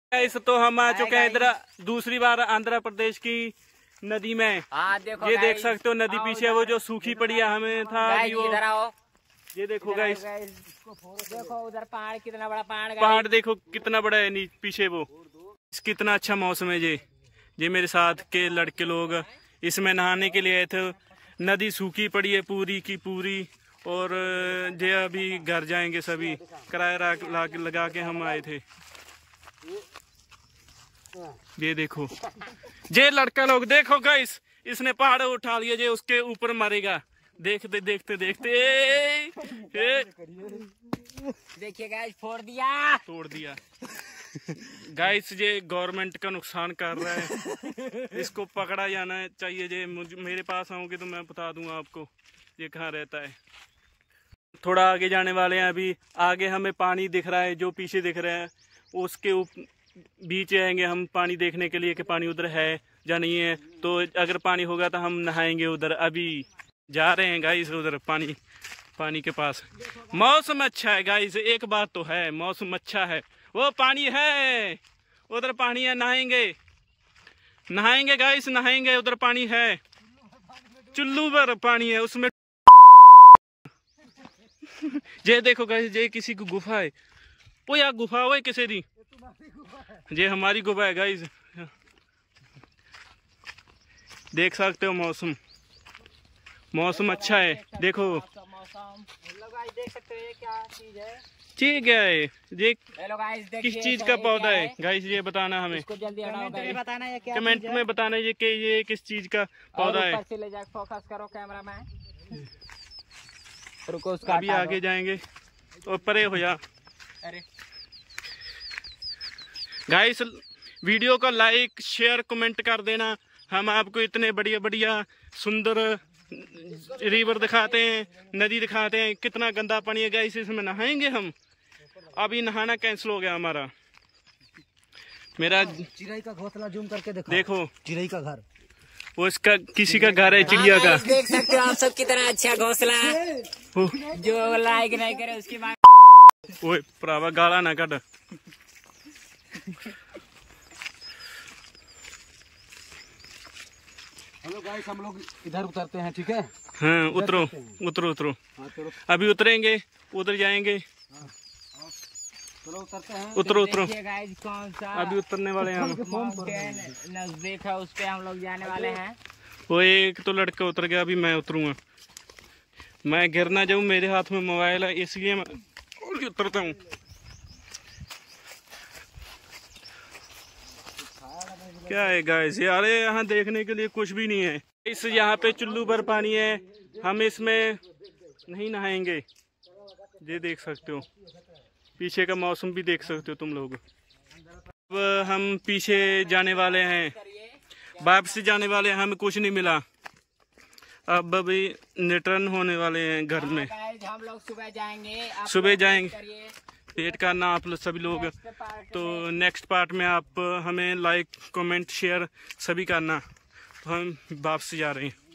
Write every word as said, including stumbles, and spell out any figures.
इस तो हम आ चुके हैं इधर दूसरी बार आंध्र प्रदेश की नदी में। हाँ देखो ये देख सकते हो नदी पीछे वो जो सूखी पड़ी है हमें था अभी वो। इधर आओ, ये देखो गाइस, देखो उधर पहाड़ कितना बड़ा पहाड़ पहाड़ देखो कितना बड़ा है पीछे वो। कितना अच्छा मौसम है। ये ये मेरे साथ के लड़के लोग इसमें नहाने के लिए आए थे। नदी सूखी पड़ी है पूरी की पूरी और ये अभी घर जाएंगे सभी। किराया लगा के हम आए थे। ये देखो ये लड़का लोग देखो गाइस, इसने पहाड़ उठा लिया, ये उसके ऊपर मरेगा। देखते देखते देखते ए, ए, देखिए गाइस फोड़ दिया तोड़ दिया। गाइस ये गवर्नमेंट का नुकसान कर रहा है, इसको पकड़ा जाना चाहिए। ये मुझे मेरे पास आओगे तो मैं बता दूंगा आपको ये कहाँ रहता है। थोड़ा आगे जाने वाले हैं, अभी आगे हमें पानी दिख रहा है जो पीछे दिख रहा है उसके बीच आएंगे हम पानी देखने के लिए कि पानी उधर है या नहीं है। तो अगर पानी होगा तो हम नहाएंगे उधर। अभी जा रहे हैं गाइस उधर पानी पानी के पास। मौसम अच्छा है गाइस, एक बात तो है मौसम अच्छा है। वो पानी है उधर, पानी है, नहाएंगे नहाएंगे गाइस नहाएंगे। उधर पानी है, चुल्लू पर पानी है उसमें। ये देखो गाइस ये किसी को गुफा है। वो यार गुफा हो किसी दी, ये हमारी गुफा है गाइस। देख सकते हो मौसम मौसम अच्छा है। देखो देख सकते हो ये क्या चीज है। ठीक है ये गाइस किस चीज का पौधा है गाइस ये बताना हमें। इसको जल्दी बताना है क्या कमेंट में बताना ये कि ये किस चीज का पौधा है। से ले जाके फोकस करो कैमरा में। रुको उसका अभी आगे जाएंगे और परे हो जा। अरे गाइस वीडियो को लाइक शेयर कमेंट कर देना। हम आपको इतने बढ़िया बढ़िया सुंदर रिवर दिखाते हैं, नदी दिखाते हैं। कितना गंदा पानी है गाइस, इसमें नहाएंगे हम। अभी नहाना कैंसिल हो गया हमारा। मेरा चिड़ै का घोंसला जूम करके देखो, देखो चिड़ै का घर। वो इसका किसी का घर है चिड़िया का। देख सकते हो आप सब कितना अच्छा घोंसला है। जो लाइक नहीं करे उसकी बात। ओए प्रावा गाला ना कट। हेलो गाइस हम लोग इधर उतरते हैं, ठीक है। हाँ उतरो उतरो उतरो। अभी उतरेंगे उधर जाएंगे। चलो उतरते हैं। उतरो उतरो। गाइस कौन सा अभी उतरने वाले हैं हम। नजदीक है उस पे हम लोग जाने वाले हैं। वो एक तो लड़का उतर गया, अभी मैं उतरूंगा। मैं गिर ना जाऊं, मेरे हाथ में मोबाइल है इसलिए मैं उतरता हूँ। क्या है गाइस यार, यहाँ देखने के लिए कुछ भी नहीं है। इस यहाँ पे चुल्लू भर पानी है, हम इसमें नहीं नहाएंगे। ये देख सकते हो, पीछे का मौसम भी देख सकते हो तुम लोग। अब हम पीछे जाने वाले हैं, वापसी जाने वाले हैं। हमें कुछ नहीं मिला, अब अभी रिटर्न होने वाले हैं घर में। हम लोग सुबह जाएंगे सुबह जाएंगे वेट करना आप लोग सभी लोग। तो नेक्स्ट पार्ट में आप हमें लाइक कमेंट शेयर सभी करना। तो हम वापस जा रहे हैं।